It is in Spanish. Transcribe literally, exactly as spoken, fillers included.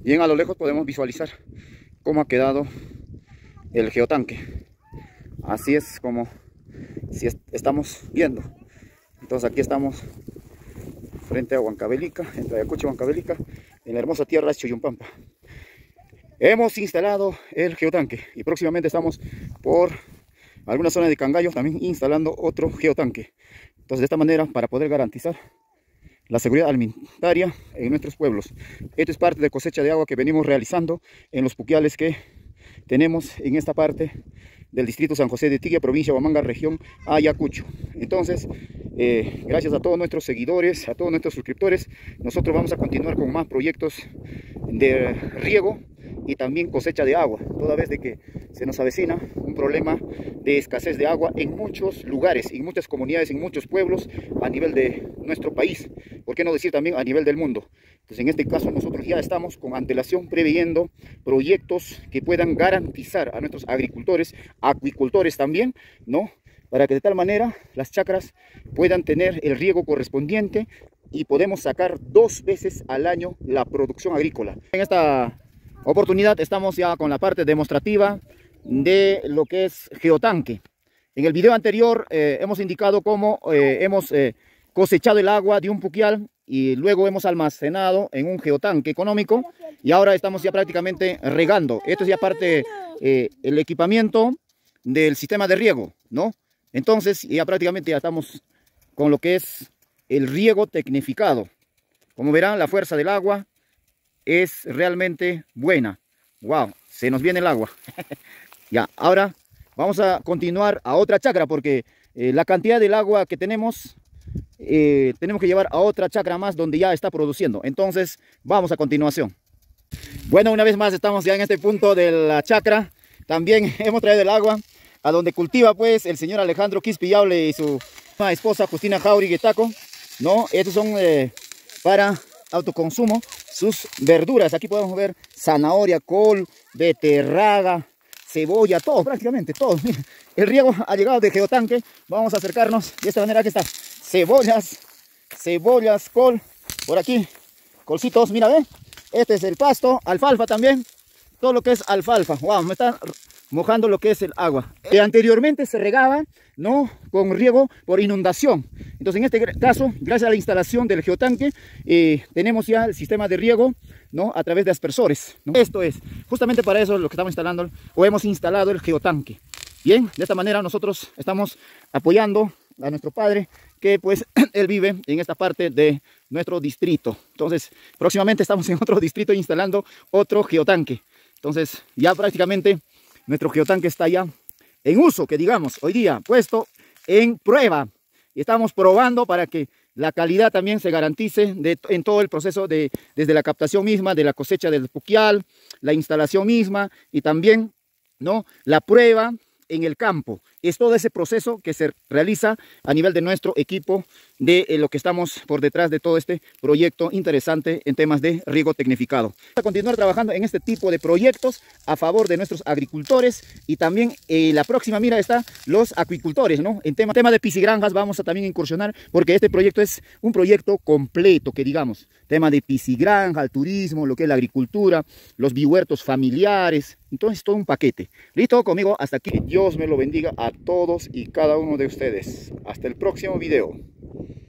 Bien a lo lejos podemos visualizar cómo ha quedado el geotanque. Así es como si est estamos viendo. Entonces aquí estamos frente a Huancavelica, entre Ayacucho y Huancavelica, en la hermosa tierra de Choyumpampa. Hemos instalado el geotanque y próximamente estamos por alguna zona de Cangallo también instalando otro geotanque. Entonces de esta manera, para poder garantizar la seguridad alimentaria en nuestros pueblos. Esto es parte de cosecha de agua que venimos realizando en los puquiales que tenemos en esta parte del distrito San José de Tigua, provincia de Huamanga, región Ayacucho. Entonces, eh, gracias a todos nuestros seguidores, a todos nuestros suscriptores, nosotros vamos a continuar con más proyectos de riego y también cosecha de agua, toda vez de que se nos avecina un problema de escasez de agua en muchos lugares, en muchas comunidades, en muchos pueblos a nivel de nuestro país, por qué no decir también a nivel del mundo. Pues en este caso nosotros ya estamos con antelación previendo proyectos que puedan garantizar a nuestros agricultores, acuicultores también, ¿no? Para que de tal manera las chacras puedan tener el riego correspondiente y podemos sacar dos veces al año la producción agrícola. En esta oportunidad estamos ya con la parte demostrativa de lo que es geotanque. En el video anterior eh, hemos indicado cómo eh, hemos eh, cosechado el agua de un puquial y luego hemos almacenado en un geotanque económico y ahora estamos ya prácticamente regando. Esto es ya parte eh, el equipamiento del sistema de riego, ¿no? Entonces ya prácticamente ya estamos con lo que es el riego tecnificado. Como verán, la fuerza del agua es realmente buena. Wow, se nos viene el agua. Ya, ahora vamos a continuar a otra chacra porque eh, la cantidad del agua que tenemos eh, tenemos que llevar a otra chacra más donde ya está produciendo. Entonces vamos a continuación. Bueno, una vez más estamos ya en este punto de la chacra. También hemos traído el agua a donde cultiva pues el señor Alejandro Quispillaule y su esposa Justina Jauriguetaco, ¿no? Estos son eh, para autoconsumo sus verduras. Aquí podemos ver zanahoria, col, beterraga, cebolla, todo, prácticamente todo. Miren, el riego ha llegado de geotanque. Vamos a acercarnos de esta manera. Aquí está, cebollas, cebollas, col, por aquí, colcitos, mira, ve. Este es el pasto, alfalfa también, todo lo que es alfalfa. Wow, me está mojando lo que es el agua. Eh, anteriormente se regaba, ¿no?, con riego por inundación. Entonces en este caso, gracias a la instalación del geotanque, eh, tenemos ya el sistema de riego, ¿no?, a través de aspersores, ¿no? Esto es, justamente para eso es lo que estamos instalando, o hemos instalado el geotanque. Bien, de esta manera nosotros estamos apoyando a nuestro padre, que pues él vive en esta parte de nuestro distrito. Entonces próximamente estamos en otro distrito instalando otro geotanque. Entonces ya prácticamente nuestro geotanque está ya en uso, que digamos, hoy día puesto en prueba. Y estamos probando para que la calidad también se garantice de, en todo el proceso, de, desde la captación misma, de la cosecha del puquial, la instalación misma y también, ¿no?, la prueba en el campo. Es todo ese proceso que se realiza a nivel de nuestro equipo, de eh, lo que estamos por detrás de todo este proyecto interesante en temas de riego tecnificado. Vamos a continuar trabajando en este tipo de proyectos a favor de nuestros agricultores y también eh, la próxima mira está los acuicultores, ¿no? En tema, tema de piscigranjas vamos a también incursionar porque este proyecto es un proyecto completo, que digamos, tema de piscigranja, el turismo, lo que es la agricultura, los bihuertos familiares, entonces todo un paquete. ¿Listo? Conmigo hasta aquí. Dios me lo bendiga a todos y cada uno de ustedes. Hasta el próximo video.